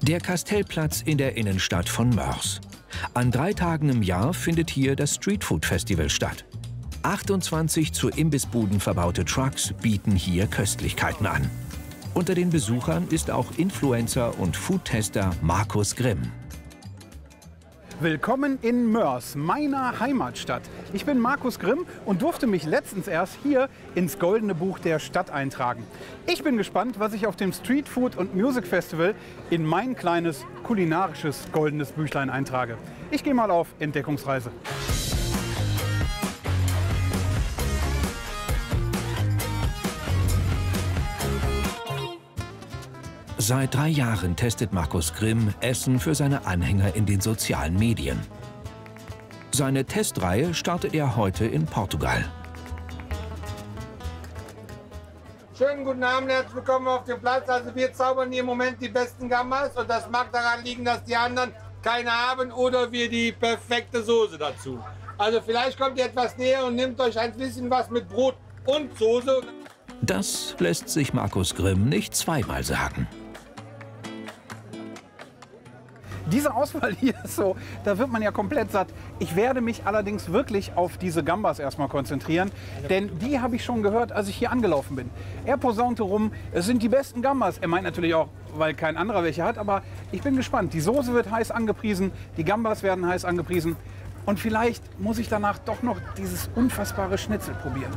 Der Kastellplatz in der Innenstadt von Moers. An 3 Tagen im Jahr findet hier das Streetfood Festival statt. 28 zu Imbissbuden verbaute Trucks bieten hier Köstlichkeiten an. Unter den Besuchern ist auch Influencer und Foodtester Markus Grimm. Willkommen in Moers, meiner Heimatstadt. Ich bin Markus Grimm und durfte mich letztens erst hier ins Goldene Buch der Stadt eintragen. Ich bin gespannt, was ich auf dem Street Food und Music Festival in mein kleines kulinarisches goldenes Büchlein eintrage. Ich gehe mal auf Entdeckungsreise. Seit 3 Jahren testet Markus Grimm Essen für seine Anhänger in den sozialen Medien. Seine Testreihe startet er heute in Portugal. Schönen guten Abend, herzlich willkommen auf dem Platz. Also wir zaubern hier im Moment die besten Gambas und das mag daran liegen, dass die anderen keine haben oder wir die perfekte Soße dazu. Also vielleicht kommt ihr etwas näher und nehmt euch ein bisschen was mit Brot und Soße. Das lässt sich Markus Grimm nicht zweimal sagen. Diese Auswahl hier ist so, da wird man ja komplett satt. Ich werde mich allerdings wirklich auf diese Gambas erstmal konzentrieren, denn die habe ich schon gehört, als ich hier angelaufen bin. Er posaunte rum, es sind die besten Gambas. Er meint natürlich auch, weil kein anderer welche hat, aber ich bin gespannt. Die Soße wird heiß angepriesen, die Gambas werden heiß angepriesen und vielleicht muss ich danach doch noch dieses unfassbare Schnitzel probieren.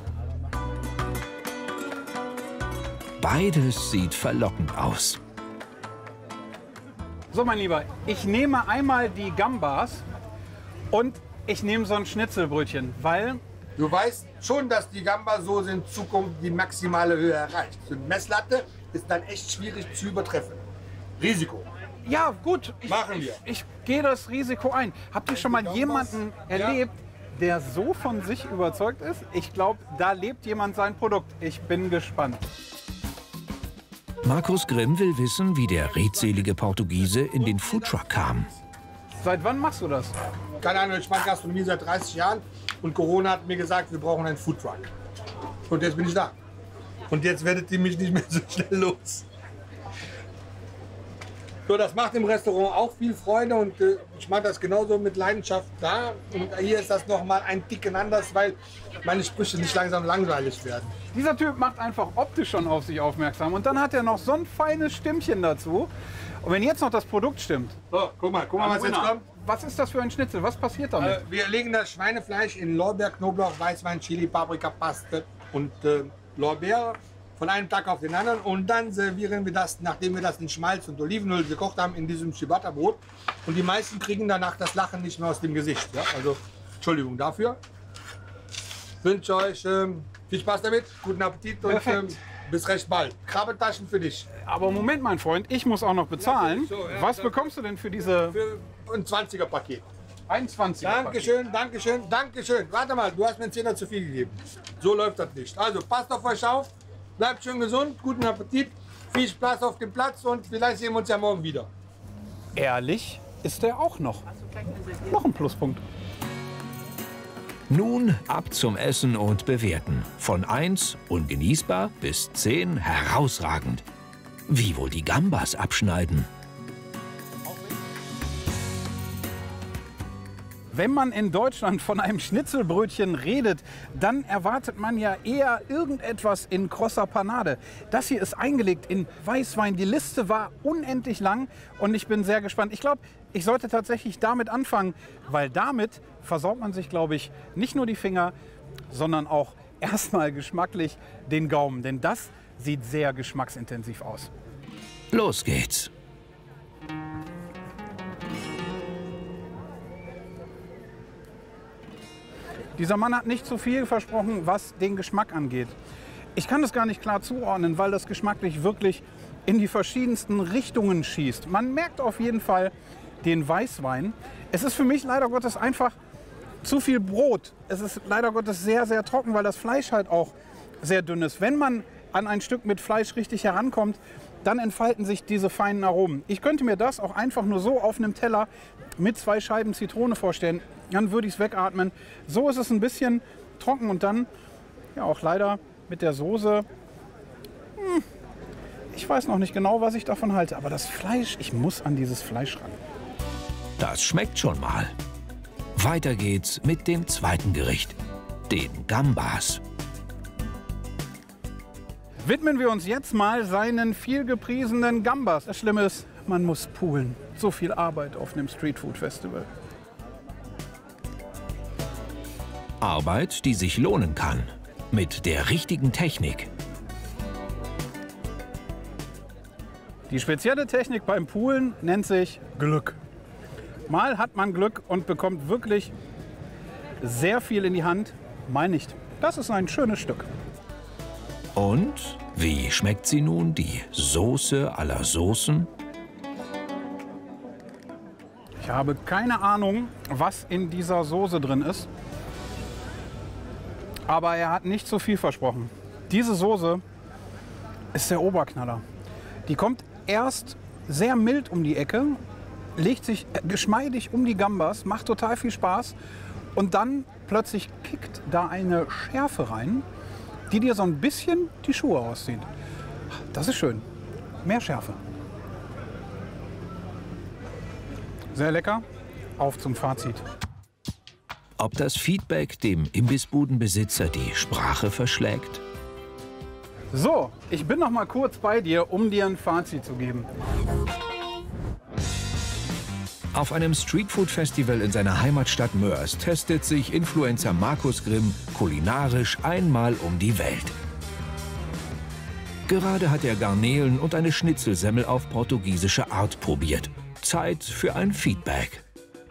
Beides sieht verlockend aus. So, mein Lieber, ich nehme einmal die Gambas und ich nehme so ein Schnitzelbrötchen, weil... Du weißt schon, dass die Gamba-Soße in Zukunft die maximale Höhe erreicht. So eine Messlatte ist dann echt schwierig zu übertreffen. Risiko. Ja, gut. Machen wir. Ich gehe das Risiko ein. Habt ihr schon mal jemanden erlebt, der so von sich überzeugt ist? Ich glaube, da lebt jemand sein Produkt. Ich bin gespannt. Markus Grimm will wissen, wie der redselige Portugiese in den Foodtruck kam. Seit wann machst du das? Keine Ahnung, ich mache Gastronomie seit 30 Jahren und Corona hat mir gesagt, wir brauchen einen Foodtruck. Und jetzt bin ich da. Und jetzt werdet ihr mich nicht mehr so schnell los. So, das macht im Restaurant auch viel Freude und ich mache das genauso mit Leidenschaft da. Und hier ist das nochmal ein Ticken anders, weil meine Sprüche nicht langsam langweilig werden. Dieser Typ macht einfach optisch schon auf sich aufmerksam und dann hat er noch so ein feines Stimmchen dazu. Und wenn jetzt noch das Produkt stimmt. So, guck mal, was jetzt kommt. Was ist das für ein Schnitzel? Was passiert damit? Wir legen das Schweinefleisch in Lorbeer, Knoblauch, Weißwein, Chili, Paprika, Paste und Lorbeer von einem Tag auf den anderen. Und dann servieren wir das, nachdem wir das in Schmalz und Olivenöl gekocht haben, in diesem Ciabatta-Brot. Und die meisten kriegen danach das Lachen nicht mehr aus dem Gesicht. Ja? Also, Entschuldigung dafür. Ich wünsche euch viel Spaß damit, guten Appetit und bis recht bald. Krabbentaschen für dich. Aber Moment, mein Freund, ich muss auch noch bezahlen. So, ja, was bekommst du denn für diese... Für ein 20er-Paket. Ein 20er-Paket. Dankeschön, Dankeschön, Dankeschön. Warte mal, du hast mir einen 10er zu viel gegeben. So läuft das nicht. Also passt auf euch auf, bleibt schön gesund, guten Appetit, viel Spaß auf dem Platz und vielleicht sehen wir uns ja morgen wieder. Ehrlich ist er auch noch. Noch ein Pluspunkt. Nun ab zum Essen und Bewerten. Von 1 ungenießbar bis 10 herausragend. Wie wohl die Gambas abschneiden? Wenn man in Deutschland von einem Schnitzelbrötchen redet, dann erwartet man ja eher irgendetwas in krosser Panade. Das hier ist eingelegt in Weißwein. Die Liste war unendlich lang und ich bin sehr gespannt. Ich glaube, ich sollte tatsächlich damit anfangen, weil damit versaut man sich, glaube ich, nicht nur die Finger, sondern auch erstmal geschmacklich den Gaumen. Denn das sieht sehr geschmacksintensiv aus. Los geht's. Dieser Mann hat nicht zu viel versprochen, was den Geschmack angeht. Ich kann das gar nicht klar zuordnen, weil das geschmacklich wirklich in die verschiedensten Richtungen schießt. Man merkt auf jeden Fall den Weißwein. Es ist für mich leider Gottes einfach zu viel Brot. Es ist leider Gottes sehr, sehr trocken, weil das Fleisch halt auch sehr dünn ist. Wenn man an ein Stück mit Fleisch richtig herankommt, dann entfalten sich diese feinen Aromen. Ich könnte mir das auch einfach nur so auf einem Teller mit 2 Scheiben Zitrone vorstellen. Dann würde ich es wegatmen. So ist es ein bisschen trocken und dann ja auch leider mit der Soße Ich weiß noch nicht genau, was ich davon halte, aber das Fleisch, ich muss an dieses Fleisch ran. Das schmeckt schon mal. Weiter geht's mit dem zweiten Gericht, den Gambas. Widmen wir uns jetzt mal seinen vielgepriesenen Gambas. Das Schlimme ist, man muss poolen. So viel Arbeit auf einem Streetfood-Festival. Arbeit, die sich lohnen kann. Mit der richtigen Technik. Die spezielle Technik beim Poolen nennt sich Glück. Mal hat man Glück und bekommt wirklich sehr viel in die Hand. Mal nicht. Das ist ein schönes Stück. Und wie schmeckt sie nun, die Soße aller Soßen? Ich habe keine Ahnung, was in dieser Soße drin ist. Aber er hat nicht so viel versprochen. Diese Soße ist der Oberknaller. Die kommt erst sehr mild um die Ecke, legt sich geschmeidig um die Gambas, macht total viel Spaß. Und dann plötzlich kickt da eine Schärfe rein, die dir so ein bisschen die Schuhe auszieht. Das ist schön. Mehr Schärfe. Sehr lecker. Auf zum Fazit. Ob das Feedback dem Imbissbudenbesitzer die Sprache verschlägt? So, ich bin noch mal kurz bei dir, um dir ein Fazit zu geben. Auf einem Streetfood-Festival in seiner Heimatstadt Moers testet sich Influencer Markus Grimm kulinarisch einmal um die Welt. Gerade hat er Garnelen und eine Schnitzelsemmel auf portugiesische Art probiert. Zeit für ein Feedback.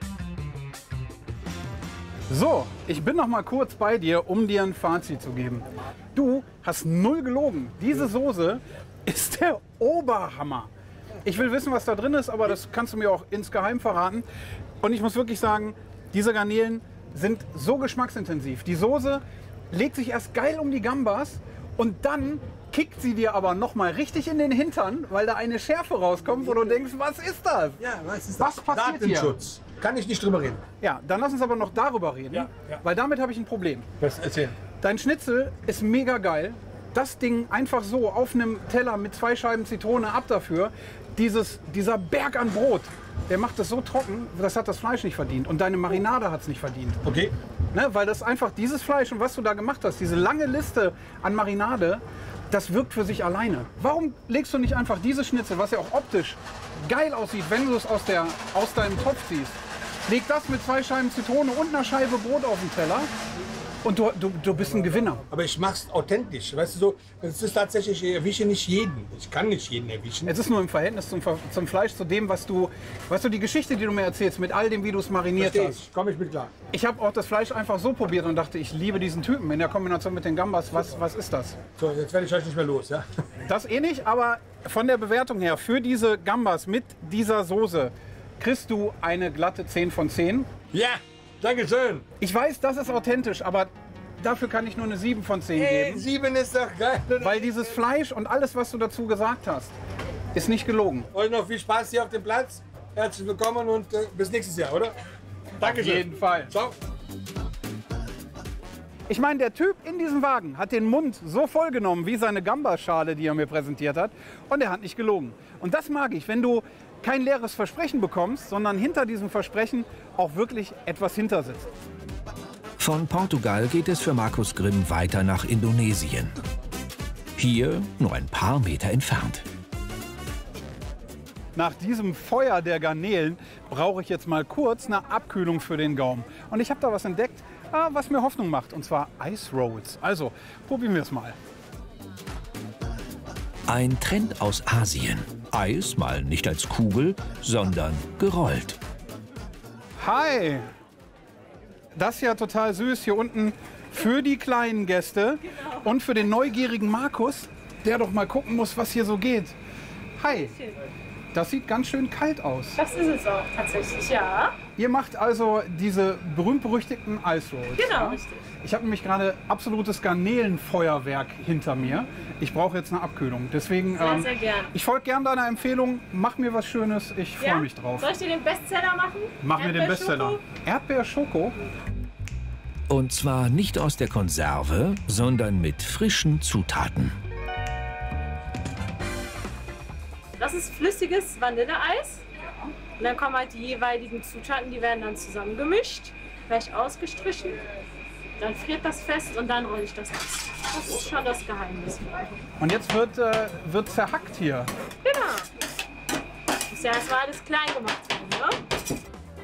So, ich bin noch mal kurz bei dir, um dir ein Fazit zu geben. Du hast null gelogen. Diese Soße ist der Oberhammer. Ich will wissen, was da drin ist, aber das kannst du mir auch insgeheim verraten. Und ich muss wirklich sagen, diese Garnelen sind so geschmacksintensiv. Die Soße legt sich erst geil um die Gambas und dann kickt sie dir aber noch mal richtig in den Hintern, weil da eine Schärfe rauskommt, wo du denkst, was ist das? Ja, was ist Was passiert hier? Datenschutz. Kann ich nicht drüber reden. Ja, dann lass uns aber noch darüber reden, Ja. weil damit habe ich ein Problem. Was erzählen? Dein Schnitzel ist mega geil. Das Ding einfach so auf einem Teller mit 2 Scheiben Zitrone, ab dafür. Dieser Berg an Brot, der macht das so trocken, das hat das Fleisch nicht verdient. Und deine Marinade hat es nicht verdient. Okay. Ne, weil das einfach dieses Fleisch und was du da gemacht hast, diese lange Liste an Marinade, das wirkt für sich alleine. Warum legst du nicht einfach dieses Schnitzel, was ja auch optisch geil aussieht, wenn du es aus deinem Topf ziehst, leg das mit 2 Scheiben Zitrone und einer Scheibe Brot auf den Teller und du bist ein Gewinner. Aber ich mach's authentisch. Weißt du so, es ist tatsächlich, ich erwische nicht jeden. Ich kann nicht jeden erwischen. Es ist nur im Verhältnis zum Fleisch, zu dem, was du, die Geschichte, die du mir erzählst, mit all dem, wie du es mariniert Versteh hast. ich. Komm ich mit klar. Ich habe auch das Fleisch einfach so probiert und dachte, ich liebe diesen Typen in der Kombination mit den Gambas. Was ist das? So, jetzt werde ich euch nicht mehr los, ja? Das eh nicht, aber von der Bewertung her, für diese Gambas mit dieser Soße, kriegst du eine glatte 10 von 10. Ja, danke schön. Ich weiß, das ist authentisch, aber dafür kann ich nur eine 7 von 10 geben. 7 ist doch geil. Weil dieses Fleisch und alles, was du dazu gesagt hast, ist nicht gelogen. Euch noch viel Spaß hier auf dem Platz. Herzlich willkommen und bis nächstes Jahr, oder? Dankeschön. Auf jeden Fall. Ciao. Ich meine, der Typ in diesem Wagen hat den Mund so voll genommen wie seine Gambaschale, die er mir präsentiert hat. Und er hat nicht gelogen. Und das mag ich, wenn du kein leeres Versprechen bekommst, sondern hinter diesem Versprechen auch wirklich etwas hinter sitzt. Von Portugal geht es für Markus Grimm weiter nach Indonesien. Hier nur ein paar Meter entfernt. Nach diesem Feuer der Garnelen brauche ich jetzt mal kurz eine Abkühlung für den Gaumen. Und ich habe da was entdeckt, was mir Hoffnung macht, und zwar Ice Rolls. Also probieren wir es mal. Ein Trend aus Asien. Eis mal nicht als Kugel, sondern gerollt. Hi! Das ist ja total süß hier unten für die kleinen Gäste und für den neugierigen Markus, der doch mal gucken muss, was hier so geht. Hi! Das sieht ganz schön kalt aus. Das ist es auch tatsächlich, ja. Ihr macht also diese berühmt-berüchtigten Ice Rolls. Genau, ja? richtig. Ich habe nämlich gerade absolutes Garnelenfeuerwerk hinter mir. Ich brauche jetzt eine Abkühlung. Deswegen, Sehr gern. ich folge gern deiner Empfehlung. Mach mir was Schönes. Ich freue mich drauf. Soll ich dir den Bestseller machen? Mach mir den Erdbeerschoko? Bestseller. Erdbeerschoko. Und zwar nicht aus der Konserve, sondern mit frischen Zutaten. ist flüssiges Vanilleeis. Und dann kommen halt die jeweiligen Zutaten, die werden dann zusammengemischt, vielleicht ausgestrichen. Dann friert das fest und dann rolle ich das aus. Das ist schon das Geheimnis. Und jetzt wird zerhackt hier. Genau. Muss ja erstmal alles klein gemacht werden, ne?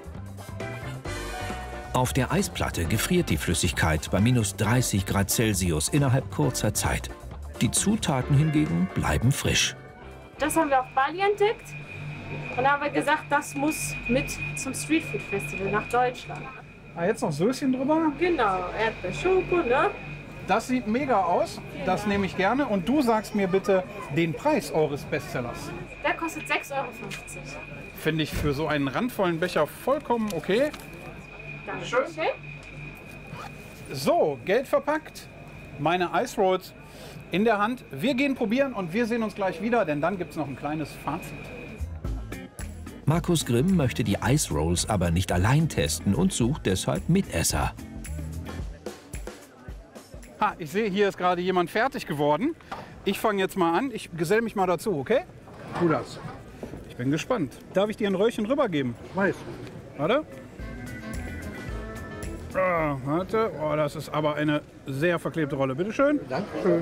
Auf der Eisplatte gefriert die Flüssigkeit bei minus 30 Grad Celsius innerhalb kurzer Zeit. Die Zutaten hingegen bleiben frisch. Das haben wir auf Bali entdeckt. Und da haben wir gesagt, das muss mit zum Streetfood Festival nach Deutschland. Ah, jetzt noch Söschen drüber. Genau, Erdbeerschoko, ne? Das sieht mega aus. Das nehme ich gerne. Und du sagst mir bitte den Preis eures Bestsellers. Der kostet 6,50 €. Finde ich für so einen randvollen Becher vollkommen okay. Dankeschön. So, Geld verpackt. Meine Ice Rolls in der Hand. Wir gehen probieren und wir sehen uns gleich wieder, denn dann gibt es noch ein kleines Fazit. Markus Grimm möchte die Ice Rolls aber nicht allein testen und sucht deshalb Mitesser. Ha, ich sehe, hier ist gerade jemand fertig geworden. Ich fange jetzt mal an. Ich geselle mich mal dazu, okay? Tu das. Ich bin gespannt. Darf ich dir ein Röhrchen rübergeben? Weiß. Warte. Ah, warte. Oh, das ist aber eine sehr verklebte Rolle. Bitte schön. Dankeschön.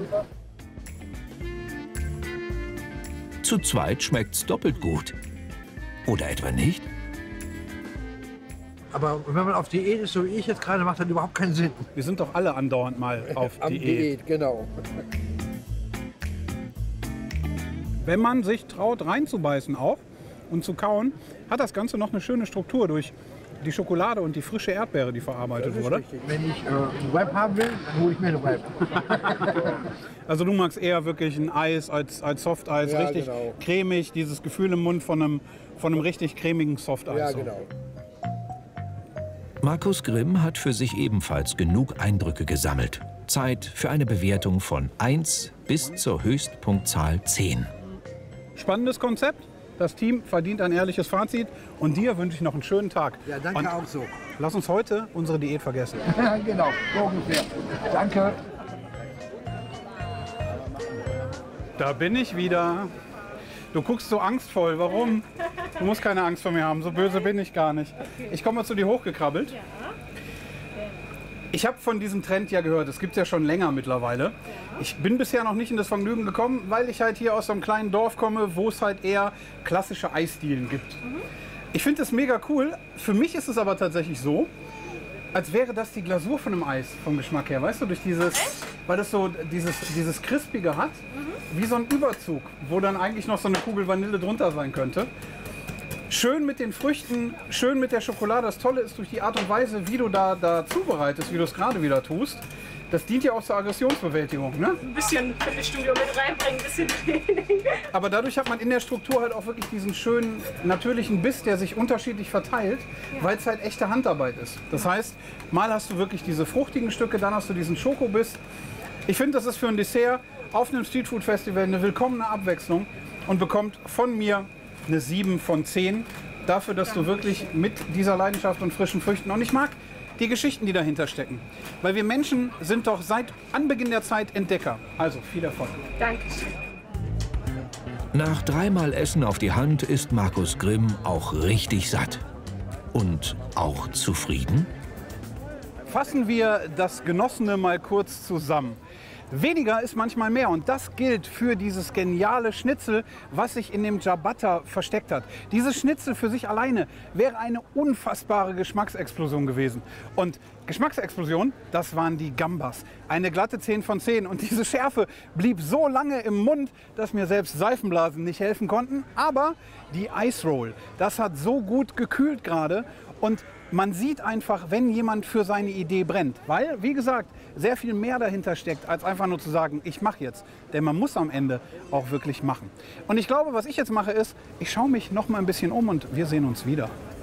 Zu zweit schmeckt's doppelt gut. Oder etwa nicht? Aber wenn man auf Diät ist, so wie ich jetzt gerade, macht das überhaupt keinen Sinn. Wir sind doch alle andauernd mal auf Am Diät. genau. Wenn man sich traut, reinzubeißen auch und zu kauen, hat das Ganze noch eine schöne Struktur durch die Schokolade und die frische Erdbeere, die verarbeitet Das ist wurde. richtig. Wenn ich einen Wrap haben will, dann hole ich mir eine Wrap. Also du magst eher wirklich ein Eis als Softeis, Ja, richtig genau. cremig, dieses Gefühl im Mund von einem richtig cremigen Softeis. Ja, so. genau. Markus Grimm hat für sich ebenfalls genug Eindrücke gesammelt. Zeit für eine Bewertung von 1 bis zur Höchstpunktzahl 10. Spannendes Konzept. Das Team verdient ein ehrliches Fazit. Und dir wünsche ich noch einen schönen Tag. Ja, danke und auch so. Lass uns heute unsere Diät vergessen. Genau, so ungefähr. Danke. Da bin ich wieder. Du guckst so angstvoll. Warum? Du musst keine Angst vor mir haben. So böse bin ich gar nicht. Ich komme mal zu dir hochgekrabbelt. Ich habe von diesem Trend ja gehört. Es gibt es ja schon länger mittlerweile. Ich bin bisher noch nicht in das Vergnügen gekommen, weil ich halt hier aus so einem kleinen Dorf komme, wo es halt eher klassische Eisdielen gibt. Ich finde das mega cool. Für mich ist es aber tatsächlich so, als wäre das die Glasur von einem Eis vom Geschmack her. Weißt du, durch dieses, weil das so dieses Crispige hat, wie so ein Überzug, wo dann eigentlich noch so eine Kugel Vanille drunter sein könnte. Schön mit den Früchten, schön mit der Schokolade. Das Tolle ist durch die Art und Weise, wie du da zubereitest, wie du es gerade wieder tust. Das dient ja auch zur Aggressionsbewältigung, ne? Ein bisschen Fitnessstudio mit reinbringen, ein bisschen Training. Aber dadurch hat man in der Struktur halt auch wirklich diesen schönen, natürlichen Biss, der sich unterschiedlich verteilt, weil es halt echte Handarbeit ist. Das heißt, mal hast du wirklich diese fruchtigen Stücke, dann hast du diesen Schokobiss. Ich finde, das ist für ein Dessert auf einem Streetfood-Festival eine willkommene Abwechslung und bekommt von mir eine 7 von 10 dafür, dass du wirklich mit dieser Leidenschaft und frischen Früchten, und ich mag die Geschichten, die dahinter stecken. Weil wir Menschen sind doch seit Anbeginn der Zeit Entdecker. Also viel Erfolg. Dankeschön. Nach 3-mal Essen auf die Hand ist Markus Grimm auch richtig satt. Und auch zufrieden? Fassen wir das Genossene mal kurz zusammen. Weniger ist manchmal mehr und das gilt für dieses geniale Schnitzel, was sich in dem Ciabatta versteckt hat. Dieses Schnitzel für sich alleine wäre eine unfassbare Geschmacksexplosion gewesen. Und Geschmacksexplosion, das waren die Gambas. Eine glatte 10 von 10 und diese Schärfe blieb so lange im Mund, dass mir selbst Seifenblasen nicht helfen konnten. Aber die Ice Roll, das hat so gut gekühlt gerade und man sieht einfach, wenn jemand für seine Idee brennt. Weil, wie gesagt, sehr viel mehr dahinter steckt, als einfach nur zu sagen, ich mache jetzt. Denn man muss am Ende auch wirklich machen. Und ich glaube, was ich jetzt mache, ist, ich schaue mich noch mal ein bisschen um und wir sehen uns wieder.